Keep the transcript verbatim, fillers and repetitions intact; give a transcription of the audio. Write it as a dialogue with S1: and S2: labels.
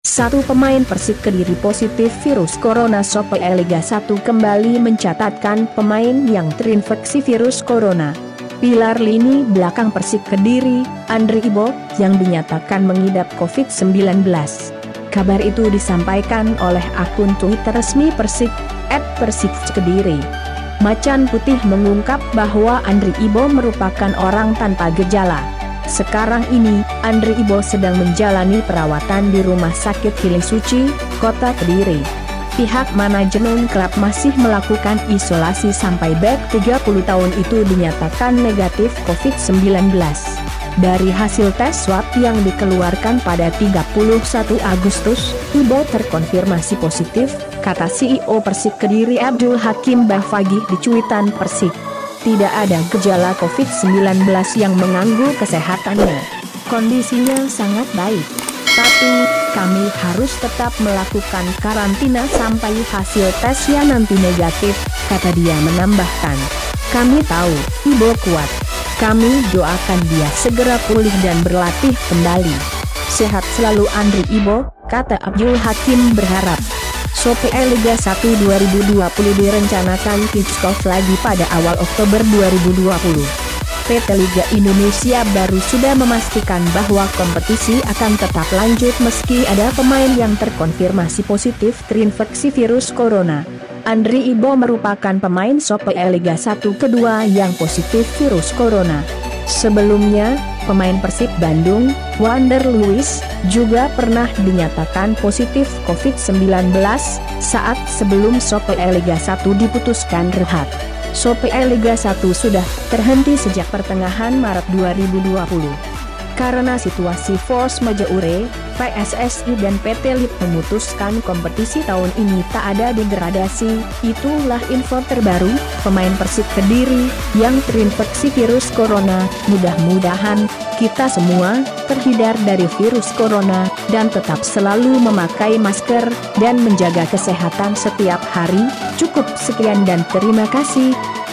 S1: Satu pemain Persik Kediri positif virus corona. Sope Liga satu kembali mencatatkan pemain yang terinfeksi virus corona. Pilar lini belakang Persik Kediri, Andri Ibo, yang dinyatakan mengidap covid sembilan belas. Kabar itu disampaikan oleh akun Twitter resmi Persik, et persik kediri. Macan Putih mengungkap bahwa Andri Ibo merupakan orang tanpa gejala. Sekarang ini, Andri Ibo sedang menjalani perawatan di Rumah Sakit Kiling Suci, Kota Kediri. Pihak manajemen klub masih melakukan isolasi sampai bek tiga puluh tahun itu dinyatakan negatif covid sembilan belas. Dari hasil tes swab yang dikeluarkan pada tiga puluh satu Agustus, Ibo terkonfirmasi positif, kata C E O Persik Kediri Abdul Hakim Bahfagih di cuitan Persik. Tidak ada gejala covid sembilan belas yang mengganggu kesehatannya. Kondisinya sangat baik. Tapi, kami harus tetap melakukan karantina sampai hasil tesnya nanti negatif, kata dia menambahkan. Kami tahu, Ibo kuat. Kami doakan dia segera pulih dan berlatih kembali. Sehat selalu Andri Ibo, kata Abdul Hakim berharap. Sope Liga satu dua ribu dua puluh direncanakan kick-off lagi pada awal Oktober dua ribu dua puluh. P T Liga Indonesia baru sudah memastikan bahwa kompetisi akan tetap lanjut meski ada pemain yang terkonfirmasi positif terinfeksi virus corona. Andri Ibo merupakan pemain Sope Liga satu kedua yang positif virus corona. Sebelumnya, pemain Persib Bandung, Wander Luiz, juga pernah dinyatakan positif covid sembilan belas saat sebelum Sope Liga satu diputuskan rehat. Sope Liga satu sudah terhenti sejak pertengahan Maret dua ribu dua puluh. Karena situasi force majeure, P S S I dan P T L I B memutuskan kompetisi tahun ini tak ada degradasi. Itulah info terbaru, pemain Persik Kediri yang terinfeksi virus corona. Mudah-mudahan kita semua terhindar dari virus corona dan tetap selalu memakai masker dan menjaga kesehatan setiap hari. Cukup sekian dan terima kasih.